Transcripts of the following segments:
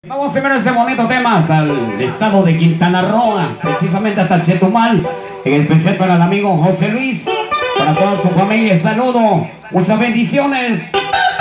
Vamos a ver ese bonito tema hasta el estado de Quintana Roo, precisamente hasta Chetumal, en especial para el amigo José Luis, para toda su familia. Saludo, muchas bendiciones.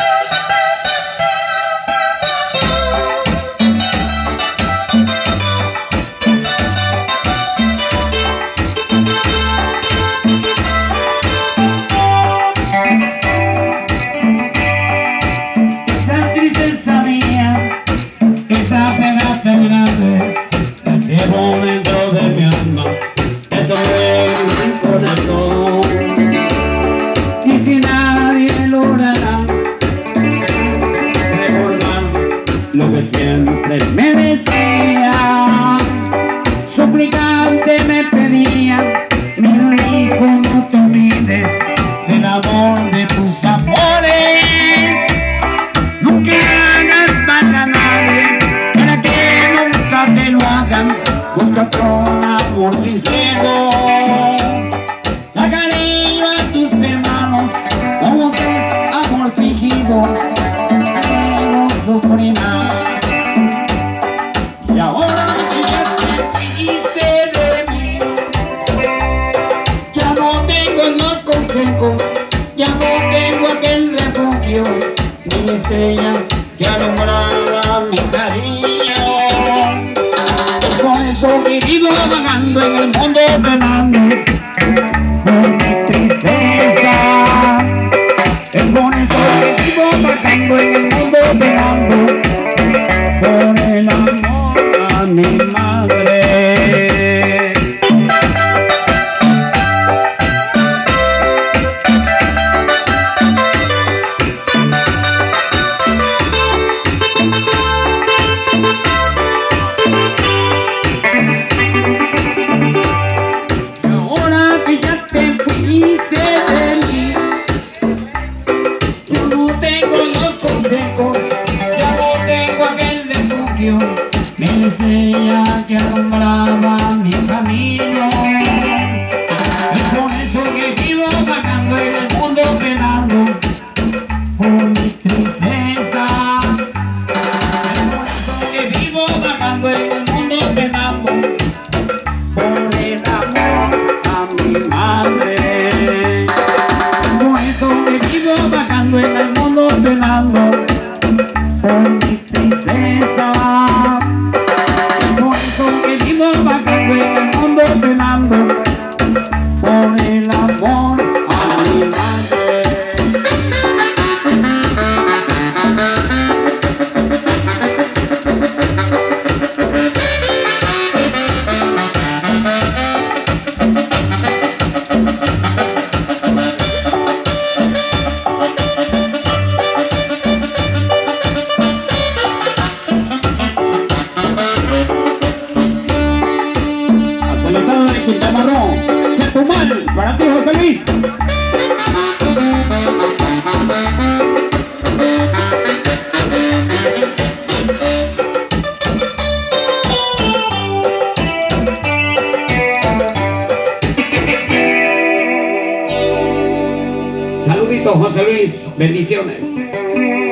Esa tristeza mía, esa pena tan grande, la llevo dentro de mi alma, dentro de mi corazón. Y si nadie logrará recordar lo que siempre me decía, suplicante me pedía, mi hijo, no te olvides del amor de tus amores. Nunca hagas mal a nadie, para que nunca te lo hagan. Busca otro amor sincero, da cariño a tus hermanos, no busques amor fingido, no sufrirás. Y ahora que ya te hice de mí, ya no tengo los consejos, ya no tengo aquel refugio, ni estrella que alumbraba mi cariño. Es por eso que vivo vagando en el mundo penando por mi tristeza. Es por eso que vivo vagando en el mundo penando por el amor a mi madre. Ya no tengo aquel refugio, me decía que alumbraba mi camino. Es por eso que vivo vagando en el mundo penando por mi tristeza. Es por eso que vivo vagando en el mundo penando por el amor a mi madre. Es por eso que vivo vagando en el mundo penando por mi tristeza. Es por eso que vivo vagando en el mundo penando por el amor a mi madre. Quintana Roo, Chetumal, para ti José Luis. Saludito José Luis, bendiciones.